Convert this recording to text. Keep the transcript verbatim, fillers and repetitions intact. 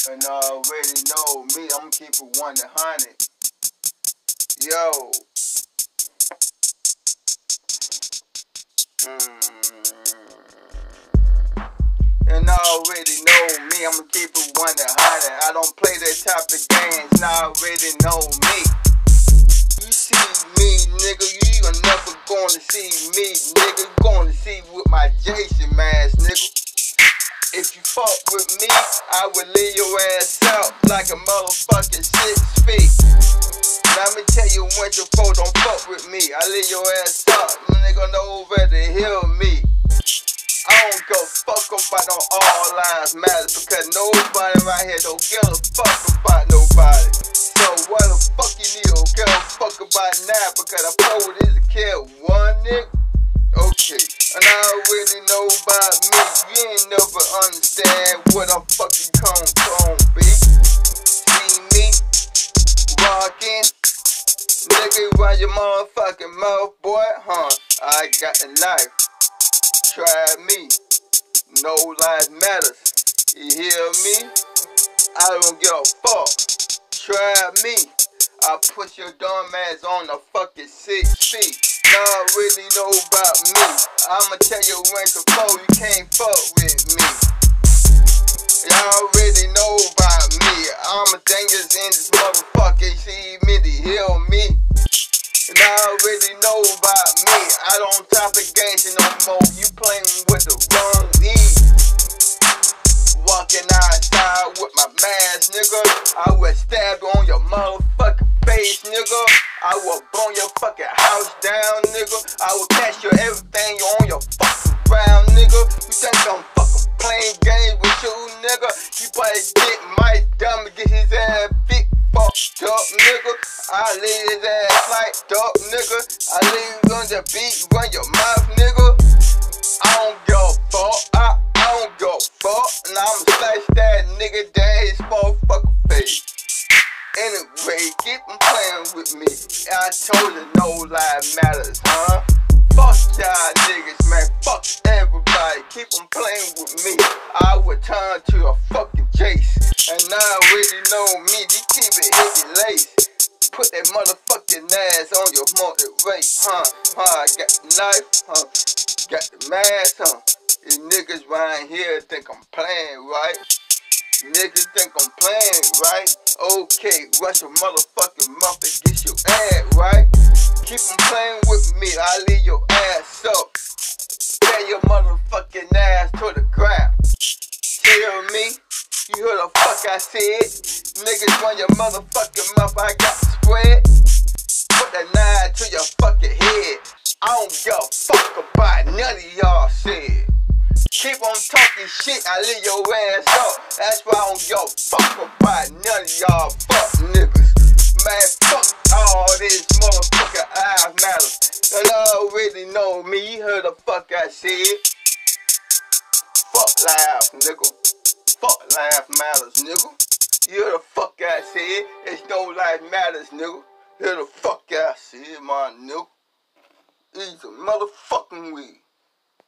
And already know me, I'ma keep it one hundred. Yo. Mm. And already know me, I'ma keep it one hundred. I don't play that type of games, and already know me. You see me, nigga, you are never gonna see me, nigga. You gonna see with my Jason mask, nigga. If you fuck with me, I will leave your ass out like a motherfucking six feet. Let me tell you when your folks don't fuck with me, I leave your ass out. Nigga know where to heal me. I don't go fuck about no all lives matter, because nobody right here don't give a fuck about nobody. So what the fuck you need to give a fuck about now, because I told this to kill one nigga? Okay, and I already know about me. You ain't never understand what I'm fucking come from, B. See me rockin', nigga, run your motherfucking mouth, boy, huh? I got the knife. Try me. No life matters. You hear me? I don't give a fuck. Try me. I put your dumb ass on the fucking six feet. Y'all really know about me. I'ma tell you when to fall, you can't fuck with me. Y'all already know about me. I'm a dangerous in this motherfucker. See me to heal me. And I already know about me. I don't top against you no more. You playing with the wrong E. Walking outside with my mask, nigga. I will stab you on your motherfucking face, nigga. I will burn your fucking house down, nigga. I will catch your everything on your fucking ground, nigga. You think I'm fucking playing games with you, nigga? You better get my dumb and get his ass big fucked up, nigga. I leave his ass like duck, nigga. I leave on the beat, run your mouth, nigga. I don't give a fuck. I, I don't give a fuck. And I'ma slash that nigga down his motherfucking face. Anyway, keep on playing with me. I told you no life matters, huh? Fuck y'all niggas, man. Fuck everybody. Keep on playing with me. I will turn to a fucking chase. And now already know me. You keep it hitting lace. Put that motherfucking ass on your motor race, huh? Huh? I got the knife, huh? Got the mask, huh? These niggas right here think I'm playing, right? Niggas think I'm playing, right? Okay, rush your motherfucking mouth and get your ass, right? Keep on playing with me, I leave your ass up. Tear your motherfucking ass to the ground. Tell me, you heard the fuck I said? Niggas run your motherfucking mouth, I got the spread. Put that knife to your fucking head. I don't give a fuck about none of y'all said. Keep on talking shit, I leave your ass up. That's why I don't give a fuck about none of y'all fuck niggas. Man, fuck all this motherfucking life matters. And I already know me, you heard the fuck I said. Fuck life, nigga. Fuck life matters, nigga. You heard the fuck I said. It's no life matters, nigga. Hear the fuck I said, my nigga. It's a motherfucking weed.